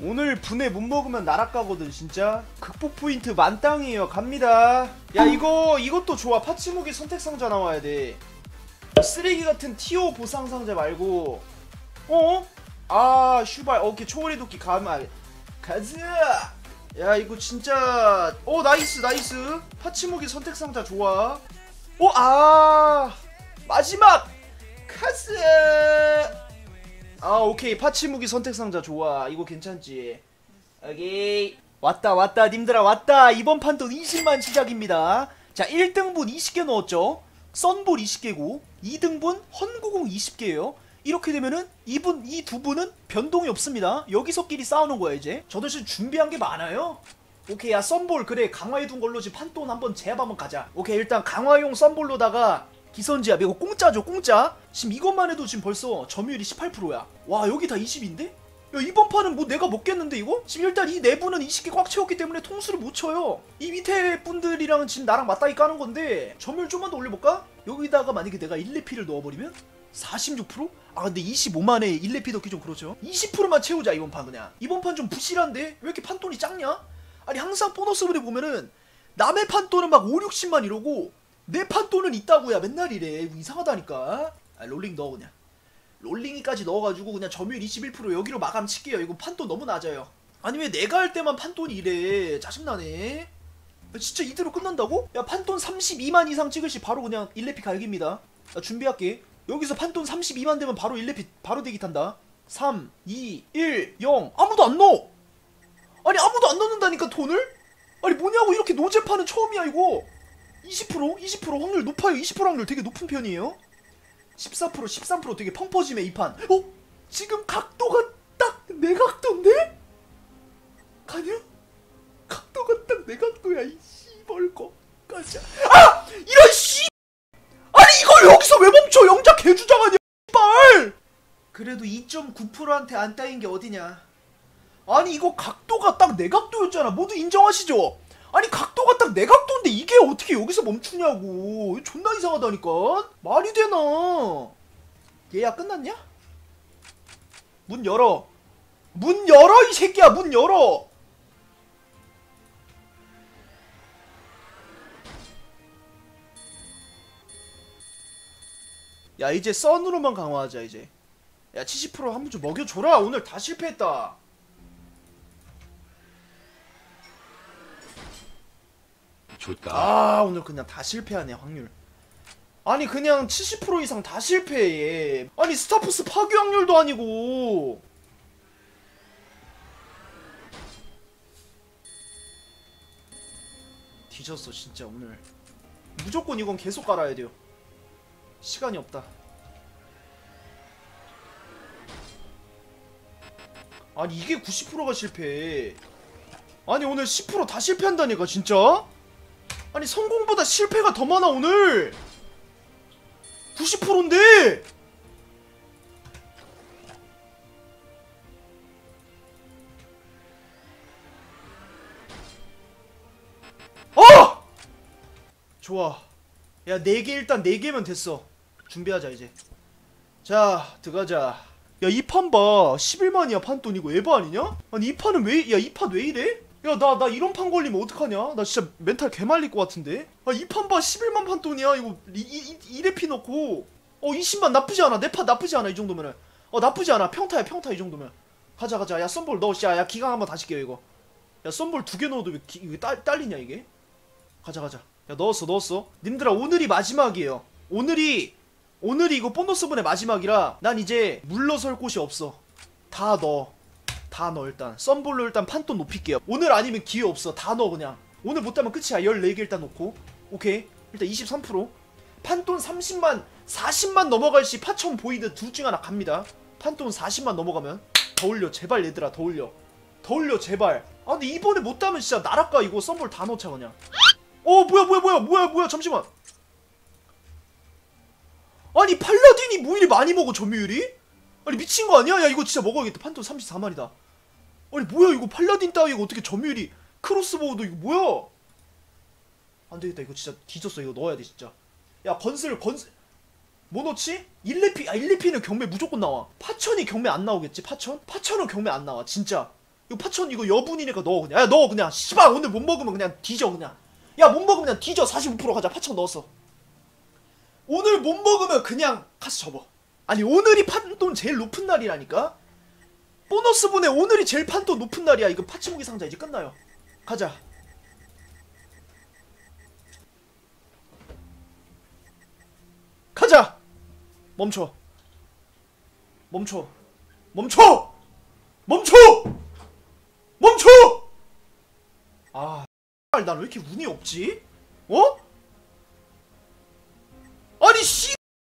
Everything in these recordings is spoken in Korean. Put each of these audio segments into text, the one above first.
오늘 분해 못 먹으면 나락가거든 진짜. 극복 포인트 만땅이에요. 갑니다. 야 이것도 좋아. 파츠무기 선택상자 나와야 돼. 쓰레기 같은 티오 보상상자 말고. 어? 아 슈발. 오케이 초월의 도끼 가만 가자. 야 이거 진짜 나이스. 파츠무기 선택상자 좋아. 마지막 카스. 오케이 파츠무기 선택상자 좋아. 이거 괜찮지. 오케이 왔다 님들아 왔다. 이번 판도 20만 시작입니다. 자 1등분 20개 넣었죠. 썬볼 20개고 2등분 헌구공 20개예요 이렇게 되면은 이 두 분은 변동이 없습니다. 여기서끼리 싸우는 거야 이제. 저도 지금 준비한 게 많아요. 오케이 야 썬볼 그래 강화해둔 걸로 지금 판돈 한번 제압 한번 가자. 오케이 일단 강화용 썬볼로다가 기선지압 이거 공짜죠 공짜. 지금 이것만 해도 지금 벌써 점유율이 18%야 와 여기 다 20인데? 야 이번 판은 뭐 내가 먹겠는데 이거? 지금 일단 이 내부는 20개 꽉 채웠기 때문에 통수를 못 쳐요. 이 밑에 분들이랑은 지금 나랑 맞다이 까는 건데 점유율 좀만 더 올려볼까? 여기다가 만약에 내가 1레피를 넣어버리면 46%? 아 근데 25만에 1레피 넣기 좀 그렇죠. 20%만 채우자 이번 판. 그냥 이번 판 좀 부실한데? 왜 이렇게 판돈이 작냐? 아니 항상 보너스분에 보면은 남의 판돈은 막 5, 60만 이러고 내 판돈은 있다고야 맨날 이래. 이상하다니까. 롤링 넣어 그냥. 롤링이까지 넣어가지고 그냥 점유율 21% 여기로 마감 칠게요. 이거 판돈 너무 낮아요. 아니 왜 내가 할 때만 판돈이 이래. 짜증나네. 진짜 이대로 끝난다고? 야 판돈 32만 이상 찍을 시 바로 그냥 1레피 갈깁니다. 나 준비할게. 여기서 판돈 32만 되면 바로 1레피 바로 대기 탄다. 3, 2, 1, 0 아무도 안 넣어. 아니 아무도 안 넣는다니까 돈을? 아니 뭐냐고. 이렇게 노잼판은 처음이야 이거. 20% 확률 높아요. 20% 확률 되게 높은 편이에요. 14% 13% 되게 펑퍼짐해 이 판. 지금 각도가 딱 내 각도인데? 가냐? 각도가 딱 내 각도야 이 씨벌거. 가자. 이런 씨. 아니 이걸 여기서 왜 멈춰. 영작 개주장 아니야 씨발. 그래도 2.9%한테 안 따인 게 어디냐. 아니 이거 각도가 딱 내 각도였잖아. 모두 인정하시죠? 아니 각도가 딱 내 각도인데 이게 어떻게 여기서 멈추냐고. 존나 이상하다니까. 말이 되나. 얘야 끝났냐? 문 열어. 문 열어 이 새끼야. 문 열어. 야 이제 썬으로만 강화하자 이제. 야 70% 한 번 좀 먹여줘라. 오늘 다 실패했다. 좋다. 오늘 그냥 다 실패하네 확률. 아니 그냥 70% 이상 다 실패해. 아니 스타프스 파괴 확률도 아니고. 뒤졌어 진짜 오늘. 무조건 이건 계속 깔아야 돼요. 시간이 없다. 아니 이게 90%가 실패해. 아니 오늘 10% 다 실패한다니까 진짜. 아니 성공보다 실패가 더 많아 오늘. 90%인데. 좋아. 야 4개 일단 4개면 됐어. 준비하자 이제. 자 들어가자. 야 이 판 봐. 11만이야 판돈. 이거 에바 아니냐? 아니 이 판은 왜 이 판 왜 이래? 야 나 이런 판 걸리면 어떡하냐? 나 진짜 멘탈 개말릴 것 같은데? 이 판 봐 11만 판돈이야 이거. 2레피 넣고 20만 나쁘지 않아. 내 판 나쁘지 않아 이 정도면은. 나쁘지 않아. 평타야 평타 이 정도면. 가자 야 썬볼 넣어. 야 기강 한번 다시 깨요 이거. 야 썬볼 2개 넣어도 왜 딸리냐 이게? 가자 야 넣었어. 님들아 오늘이 마지막이에요. 오늘이 이거 보너스분의 마지막이라 난 이제 물러설 곳이 없어. 다 넣어 일단. 썬볼로 일단 판돈 높일게요. 오늘 아니면 기회 없어. 다 넣어 그냥. 오늘 못하면 끝이야. 14개 일단 놓고. 오케이 일단 23%. 판돈 30만 40만 넘어갈 시 파천 보이드 둘 중 하나 갑니다. 판돈 40만 넘어가면 더 올려 제발 얘들아. 더 올려 제발. 근데 이번에 못 따면 진짜 나락가 이거. 썬볼 다 넣자 그냥. 뭐야 잠시만. 아니 팔라딘이 뭐 이리 많이 먹어 점유율이? 아니 미친거 아니야? 야 이거 진짜 먹어야겠다. 판돈 34만이다 아니 뭐야 이거. 팔라딘 따위가 어떻게 점유율이. 크로스보우도 이거 뭐야. 안되겠다 이거 진짜 뒤졌어. 이거 넣어야돼 진짜. 야 건슬 뭐 넣지? 1레피는 경매 무조건 나와. 파천이 경매 안 나오겠지? 파천은 경매 안 나와 진짜. 이거 파천 이거 여분이니까 넣어 그냥. 야 넣어 그냥. 씨발 오늘 못 먹으면 그냥 뒤져 그냥. 야 못 먹으면 그냥 뒤져. 45% 가자. 파천 넣었어. 오늘 못 먹으면 그냥 카스 접어. 아니 오늘이 판돈 제일 높은 날이라니까. 보너스분에 오늘이 제일 판돈 높은 날이야. 이거 파츠무기 상자 이제 끝나요. 가자. 가자. 멈춰. 멈춰. 멈춰. 멈춰. 멈춰. 아, 난 왜 이렇게 운이 없지? 어? 아니 씨.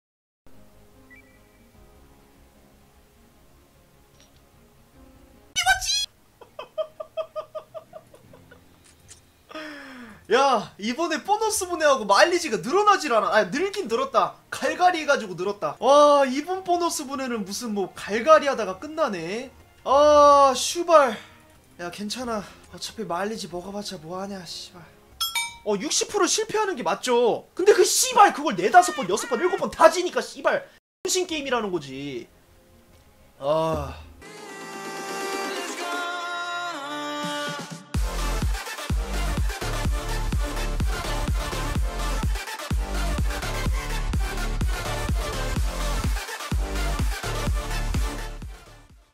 야 이번에 보너스 분해하고 마일리지가 늘어나질 않아. 아 늘긴 늘었다. 갈갈이 해가지고 늘었다. 와 이번 보너스 분해는 무슨 뭐 갈갈이 하다가 끝나네. 아 슈발. 야 괜찮아. 어차피 마일리지 먹어봤자 뭐하냐 씨발. 60% 실패하는 게 맞죠. 근데 그 씨발 그걸 4, 5번 6번 7번 다 지니까 씨발 혼신 게임이라는 거지. 아